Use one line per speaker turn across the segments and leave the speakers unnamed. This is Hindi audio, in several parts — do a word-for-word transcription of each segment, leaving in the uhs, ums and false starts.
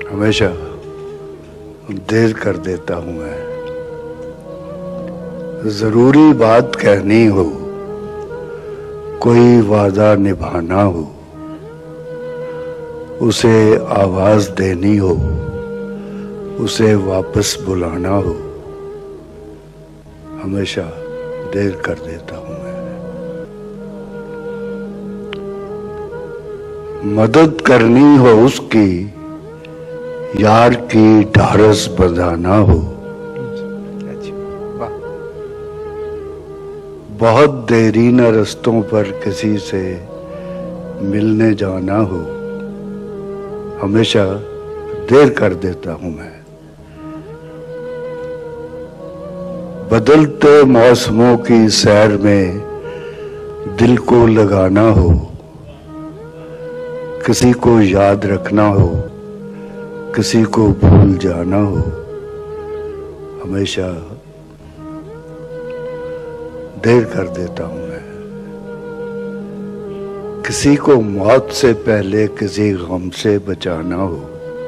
हमेशा देर कर देता हूं मैं। जरूरी बात कहनी हो, कोई वादा निभाना हो, उसे आवाज देनी हो, उसे वापस बुलाना हो, हमेशा देर कर देता हूं मैं। मदद करनी हो उसकी, यार की ढारस बंधाना हो, बहुत देरी न रस्तों पर किसी से मिलने जाना हो, हमेशा देर कर देता हूं मैं। बदलते मौसमों की सैर में दिल को लगाना हो, किसी को याद रखना हो, किसी को भूल जाना हो, हमेशा देर कर देता हूं मैं। किसी को मौत से पहले किसी गम से बचाना हो,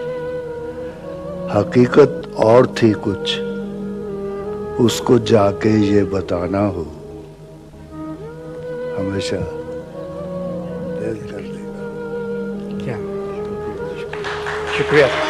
हकीकत और थी कुछ, उसको जाके ये बताना हो, हमेशा देर कर देगा।
क्या शुक्रिया।